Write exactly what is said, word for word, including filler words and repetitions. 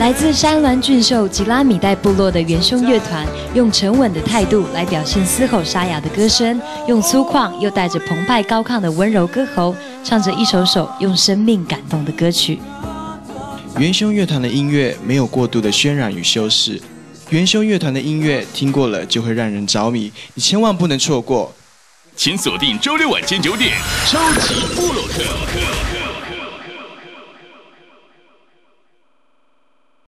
来自山峦郡秀吉拉米代部落的元凶乐团，用沉稳的态度来表现嘶吼沙哑的歌声，用粗犷又带着澎湃高亢的温柔歌喉，唱着一首首用生命感动的歌曲。 元凶乐团的音乐没有过度的渲染与修饰，元凶乐团的音乐听过了就会让人着迷，你千万不能错过。 请锁定周六晚间九点，超级部落客。